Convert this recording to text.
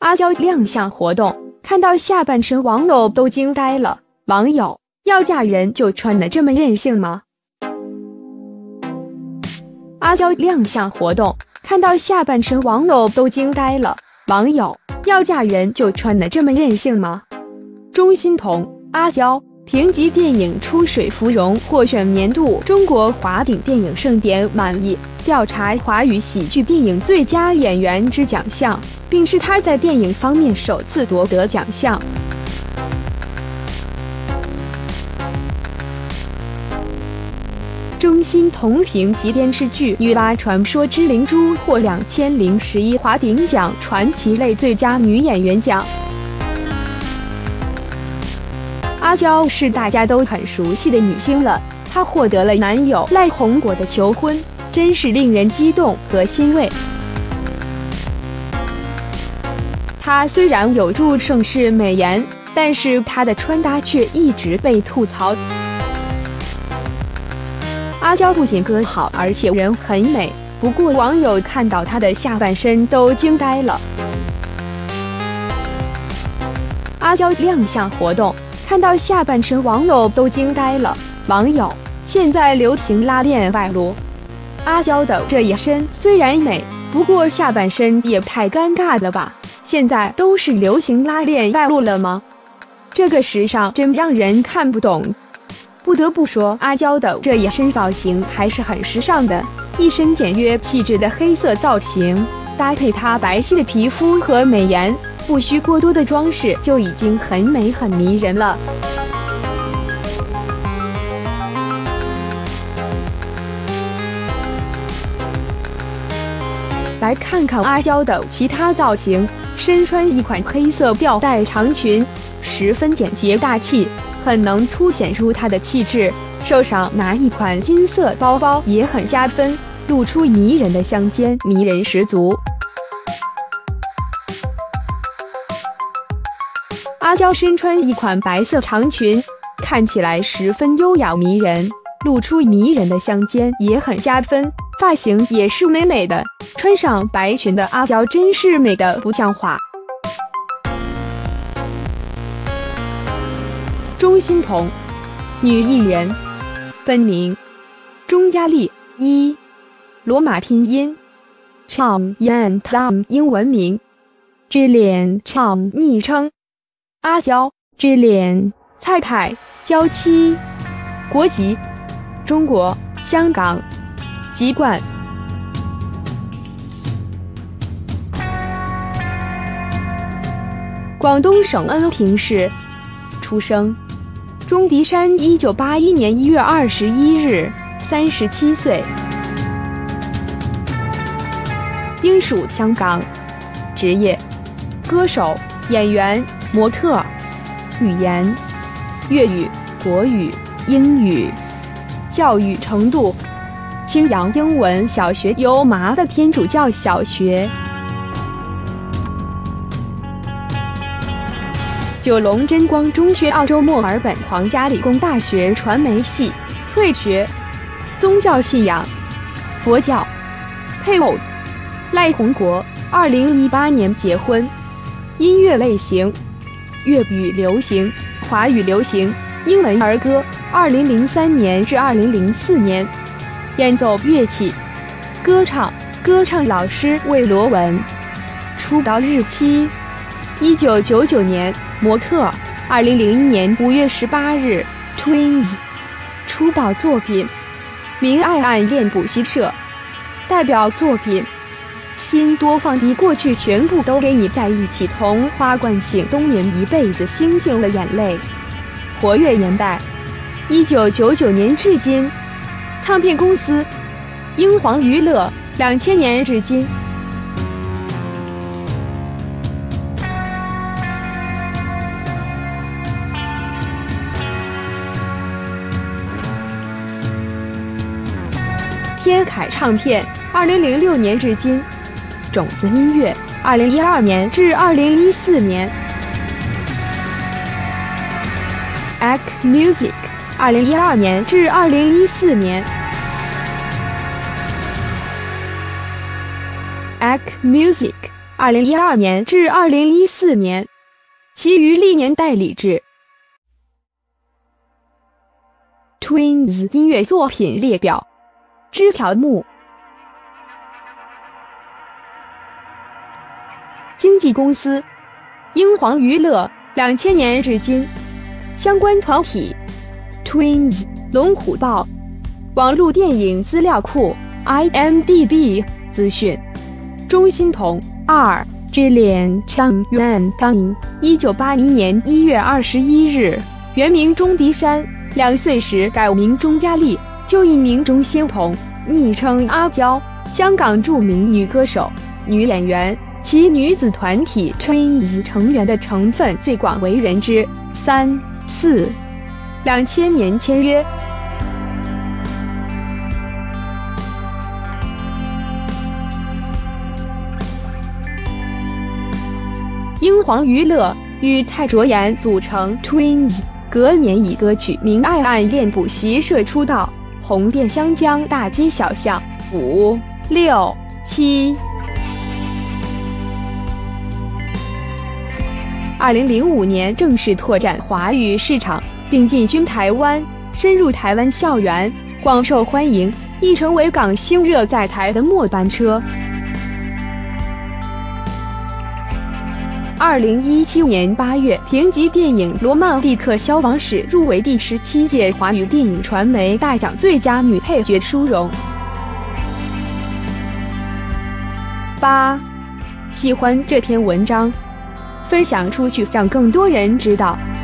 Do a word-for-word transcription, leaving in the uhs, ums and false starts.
阿娇亮相活动，看到下半身网友都惊呆了。网友：要嫁人就穿得这么任性吗？阿娇亮相活动，看到下半身网友都惊呆了。网友：要嫁人就穿得这么任性吗？钟欣桐、阿娇评级电影《出水芙蓉》获选年度中国华鼎电影盛典满意调查华语喜剧电影最佳演员之奖项，并是他在电影方面首次夺得奖项。钟欣桐评级电视剧《女娲传说之灵珠》获两千零十一华鼎奖传奇类最佳女演员奖。阿娇是大家都很熟悉的女星了，她获得了男友赖宏国的求婚，真是令人激动和欣慰。她虽然有著盛世美颜，但是她的穿搭却一直被吐槽。阿娇不仅歌好，而且人很美，不过网友看到她的下半身都惊呆了。阿娇亮相活动，看到下半身网友都惊呆了。网友：现在流行拉链外露，阿娇的这一身虽然美，不过下半身也太尴尬了吧？现在都是流行拉链外露了吗？这个时尚真让人看不懂。不得不说，阿娇的这一身造型还是很时尚的，一身简约气质的黑色造型，搭配她白皙的皮肤和美颜，不需过多的装饰就已经很美很迷人了。来看看阿娇的其他造型，身穿一款黑色吊带长裙，十分简洁大气，很能凸显出她的气质。手上拿一款金色包包也很加分，露出迷人的香肩，迷人十足。阿娇身穿一款白色长裙，看起来十分优雅迷人，露出迷人的香肩也很加分，发型也是美美的。穿上白裙的阿娇真是美的不像话。钟欣桐，女艺人，本名钟嘉丽，一罗马拼音 Chang Yan Tam 英文名 Jillian Chang 昵称阿娇 Jillian 蔡凯娇妻，国籍中国香港，籍贯广东省恩平市，出生钟迪山，一九八一年一月二十一日，三十七岁，应属香港，职业歌手、演员、模特，语言粤语、国语、英语，教育程度青阳英文小学、油麻的天主教小学。九龙真光中学、澳洲墨尔本皇家理工大学传媒系退学。宗教信仰佛教。配偶赖宏国，二零一八年结婚。音乐类型粤语流行、华语流行、英文儿歌，二零零三年至二零零四年。演奏乐器歌唱，歌唱老师魏罗文。出道日期一九九九年，模特，二零零一年五月十八日 Twins。 出道作品明爱暗恋补习社。代表作品心多放低过去，全部都给你在一起，同花冠醒冬眠一辈子，星星的眼泪。活跃年代一九九九年至今。唱片公司英皇娱乐，两千年至今。天凯唱片，二零零六年至今。种子音乐，二零一二年至二零一四年。A C Music， 二零一二年至二零一四年。A C Music 二零一二年至二零一四年，其余历年代理至。Twins 音乐作品列表。枝条目。经纪公司：英皇娱乐，两千年至今。相关团体 ：Twins 龙虎豹。网络电影资料库 I M D B 资讯。钟欣桐二 Jillian Chang Yuan Gang 一九八零年一月二十一日，原名钟迪山，两岁时改名钟嘉丽，就艺名钟欣桐，昵称阿娇，香港著名女歌手、女演员，其女子团体 Twins 成员的成分最广为人知。三四两千年签约。英皇娱乐与蔡卓妍组成 Twins， 隔年以歌曲《明爱暗恋补习社》出道，红遍湘江大街小巷。五六七。二零零五年正式拓展华语市场，并进军台湾，深入台湾校园，广受欢迎，亦成为港星热在台的末班车。二零一七年八月，凭藉电影《罗曼蒂克消亡史》入围第十七届华语电影传媒大奖最佳女配角殊荣。八，喜欢这篇文章，分享出去，让更多人知道。